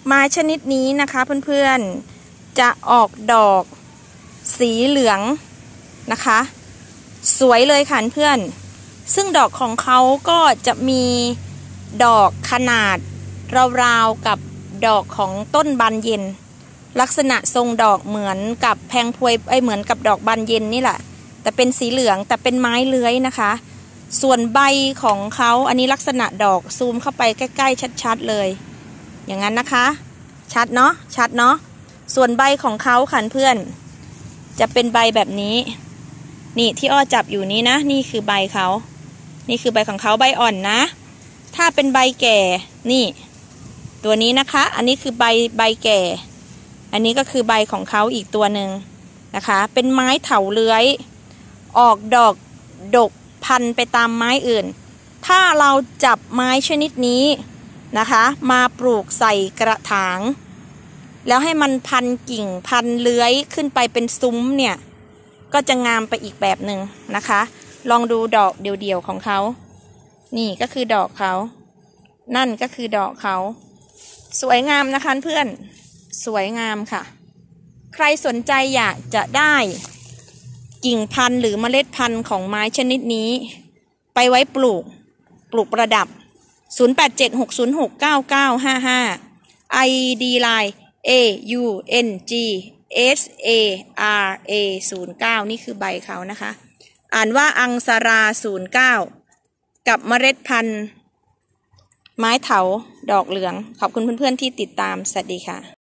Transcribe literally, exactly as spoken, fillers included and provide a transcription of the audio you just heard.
ไม้ชนิดนี้นะคะเพื่อนๆจะออกดอกสีเหลืองนะคะสวยเลยค่ะเพื่อนซึ่งดอกของเขาก็จะมีดอกขนาดราวๆกับดอกของต้นบานเย็นลักษณะทรงดอกเหมือนกับแพงพวยไอเหมือนกับดอกบานเย็นนี่แหละแต่เป็นสีเหลืองแต่เป็นไม้เลื้อยนะคะส่วนใบของเขาอันนี้ลักษณะดอกซูมเข้าไปใกล้ๆชัดๆเลยอย่างนั้นนะคะชัดเนาะชัดเนาะส่วนใบของเขาค่ะเพื่อนจะเป็นใบแบบนี้นี่ที่อ้อจับอยู่นี้นะนี่คือใบเขานี่คือใบของเขาใบอ่อนนะถ้าเป็นใบแก่นี่ตัวนี้นะคะอันนี้คือใบใบแก่อันนี้ก็คือใบของเขาอีกตัวหนึ่งนะคะเป็นไม้เถาเลื้อยออกดอกดกพันไปตามไม้อื่นถ้าเราจับไม้ชนิดนี้นะคะมาปลูกใส่กระถางแล้วให้มันพันกิ่งพันเลื้อยขึ้นไปเป็นซุ้มเนี่ยก็จะงามไปอีกแบบหนึ่งนะคะลองดูดอกเดี่ยวๆของเขานี่ก็คือดอกเขานั่นก็คือดอกเขาสวยงามนะคะเพื่อนสวยงามค่ะใครสนใจอยากจะได้กิ่งพันธุ์หรือเมล็ดพันธุ์ของไม้ชนิดนี้ไปไว้ปลูกปลูกประดับศูนย์ แปด เจ็ด หก ศูนย์ หก เก้า เก้า ห้า ห้า ไอ ดี ไลน์ A U N G S A R A ศูนย์ เก้า นี่คือใบเขานะคะอ่านว่าอังสราศูนย์เก้ากับเมล็ดพันธุ์ไม้เถาดอกเหลืองขอบคุณเพื่อนๆที่ติดตามสวัสดีค่ะ